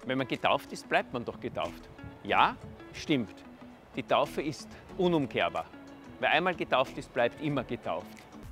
Wenn man getauft ist, bleibt man doch getauft. Ja, stimmt. Die Taufe ist unumkehrbar. Wer einmal getauft ist, bleibt immer getauft.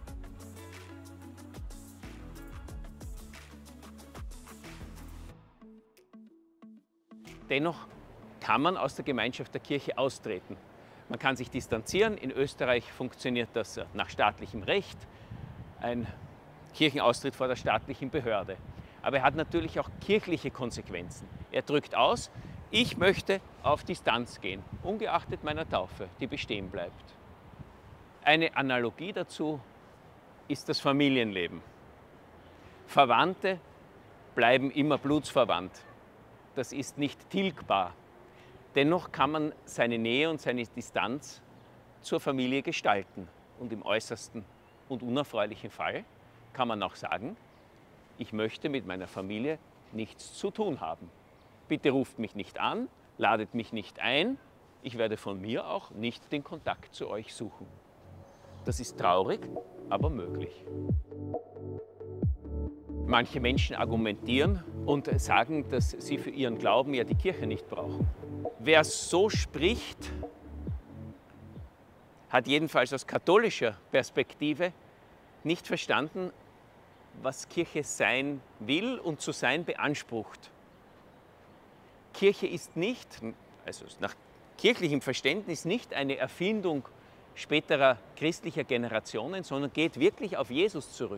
Dennoch kann man aus der Gemeinschaft der Kirche austreten. Man kann sich distanzieren. In Österreich funktioniert das nach staatlichem Recht. Ein Kirchenaustritt vor der staatlichen Behörde. Aber er hat natürlich auch kirchliche Konsequenzen. Er drückt aus, ich möchte auf Distanz gehen, ungeachtet meiner Taufe, die bestehen bleibt. Eine Analogie dazu ist das Familienleben. Verwandte bleiben immer blutsverwandt. Das ist nicht tilgbar. Dennoch kann man seine Nähe und seine Distanz zur Familie gestalten. Und im äußersten und unerfreulichen Fall kann man auch sagen, ich möchte mit meiner Familie nichts zu tun haben. Bitte ruft mich nicht an, ladet mich nicht ein. Ich werde von mir auch nicht den Kontakt zu euch suchen. Das ist traurig, aber möglich. Manche Menschen argumentieren und sagen, dass sie für ihren Glauben ja die Kirche nicht brauchen. Wer so spricht, hat jedenfalls aus katholischer Perspektive nicht verstanden, was Kirche sein will und zu sein beansprucht. Kirche ist nicht, also nach kirchlichem Verständnis, nicht eine Erfindung späterer christlicher Generationen, sondern geht wirklich auf Jesus zurück.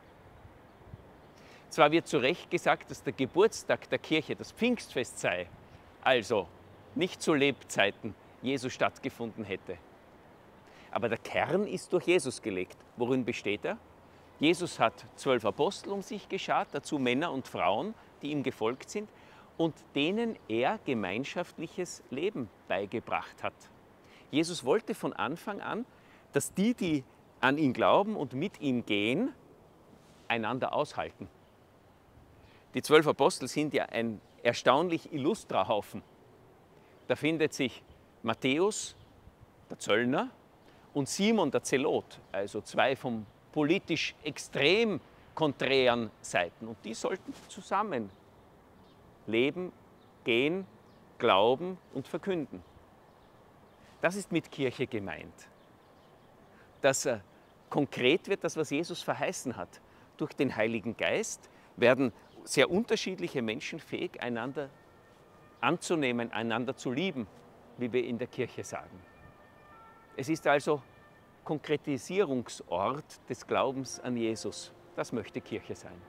Zwar wird zu Recht gesagt, dass der Geburtstag der Kirche das Pfingstfest sei, also nicht zu Lebzeiten Jesu stattgefunden hätte. Aber der Kern ist durch Jesus gelegt. Worin besteht er? Jesus hat 12 Apostel um sich geschart, dazu Männer und Frauen, die ihm gefolgt sind und denen er gemeinschaftliches Leben beigebracht hat. Jesus wollte von Anfang an, dass die, die an ihn glauben und mit ihm gehen, einander aushalten. Die 12 Apostel sind ja ein erstaunlich illustrer Haufen. Da findet sich Matthäus, der Zöllner, und Simon, der Zelot, also zwei vom politisch extrem konträren Seiten. Und die sollten zusammen leben, gehen, glauben und verkünden. Das ist mit Kirche gemeint. Dass konkret wird das, was Jesus verheißen hat. Durch den Heiligen Geist werden sehr unterschiedliche Menschen fähig, einander anzunehmen, einander zu lieben, wie wir in der Kirche sagen. Es ist also Konkretisierungsort des Glaubens an Jesus. Das möchte Kirche sein.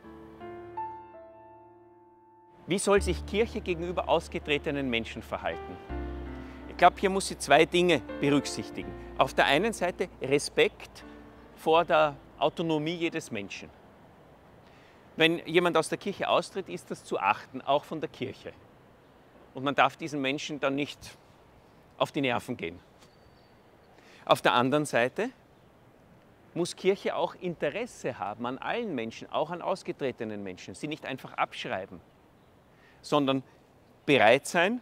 Wie soll sich Kirche gegenüber ausgetretenen Menschen verhalten? Ich glaube, hier muss sie zwei Dinge berücksichtigen. Auf der einen Seite Respekt vor der Autonomie jedes Menschen. Wenn jemand aus der Kirche austritt, ist das zu achten, auch von der Kirche. Und man darf diesen Menschen dann nicht auf die Nerven gehen. Auf der anderen Seite muss Kirche auch Interesse haben an allen Menschen, auch an ausgetretenen Menschen. Sie nicht einfach abschreiben, sondern bereit sein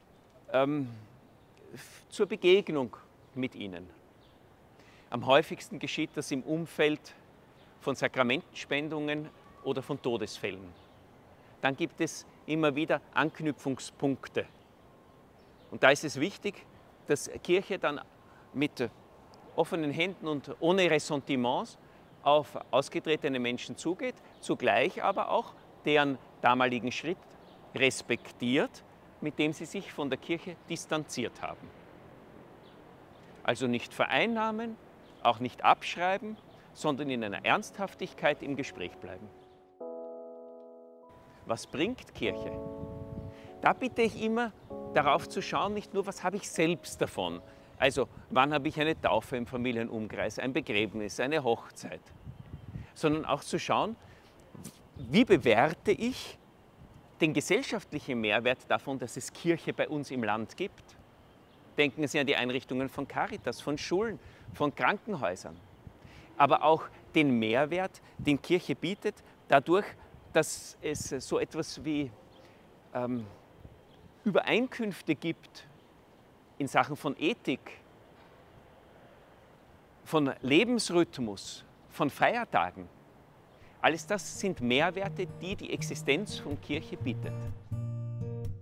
zur Begegnung mit ihnen. Am häufigsten geschieht das im Umfeld von Sakramentenspendungen oder von Todesfällen. Dann gibt es immer wieder Anknüpfungspunkte. Und da ist es wichtig, dass Kirche dann mit offenen Händen und ohne Ressentiments auf ausgetretene Menschen zugeht, zugleich aber auch deren damaligen Schritt respektiert, mit dem sie sich von der Kirche distanziert haben. Also nicht vereinnahmen, auch nicht abschreiben, sondern in einer Ernsthaftigkeit im Gespräch bleiben. Was bringt Kirche? Da bitte ich immer darauf zu schauen, nicht nur, was habe ich selbst davon. Also, wann habe ich eine Taufe im Familienumkreis, ein Begräbnis, eine Hochzeit, sondern auch zu schauen, wie bewerte ich den gesellschaftlichen Mehrwert davon, dass es Kirche bei uns im Land gibt. Denken Sie an die Einrichtungen von Caritas, von Schulen, von Krankenhäusern. Aber auch den Mehrwert, den Kirche bietet, dadurch, dass es so etwas wie Übereinkünfte gibt in Sachen von Ethik, von Lebensrhythmus, von Feiertagen. Alles das sind Mehrwerte, die die Existenz von Kirche bietet.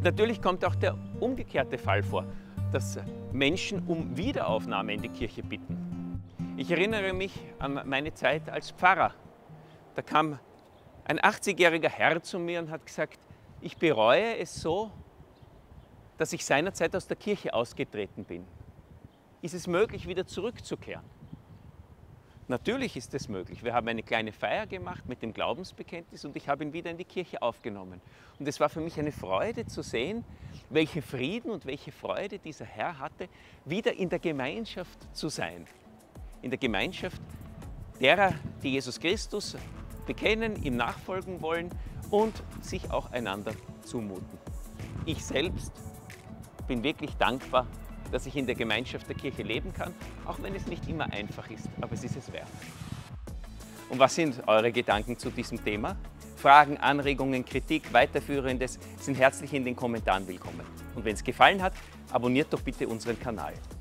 natürlich kommt auch der umgekehrte Fall vor, dass Menschen um Wiederaufnahme in die Kirche bitten. Ich erinnere mich an meine Zeit als Pfarrer. Da kam ein 80-jähriger Herr zu mir und hat gesagt, ich bereue es so, dass ich seinerzeit aus der Kirche ausgetreten bin. Ist es möglich, wieder zurückzukehren? Natürlich ist es möglich. Wir haben eine kleine Feier gemacht mit dem Glaubensbekenntnis und ich habe ihn wieder in die Kirche aufgenommen. Und es war für mich eine Freude zu sehen, welchen Frieden und welche Freude dieser Herr hatte, wieder in der Gemeinschaft zu sein. In der Gemeinschaft derer, die Jesus Christus bekennen, ihm nachfolgen wollen und sich auch einander zumuten. Ich selbst bin wirklich dankbar, dass ich in der Gemeinschaft der Kirche leben kann, auch wenn es nicht immer einfach ist, aber es ist es wert. Und was sind eure Gedanken zu diesem Thema? Fragen, Anregungen, Kritik, Weiterführendes sind herzlich in den Kommentaren willkommen. Und wenn es gefallen hat, abonniert doch bitte unseren Kanal.